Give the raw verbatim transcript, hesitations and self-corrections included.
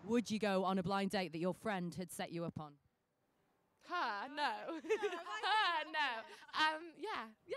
Would you go on a blind date that your friend had set you up on? Her, no. Her, no. Um, yeah, yeah.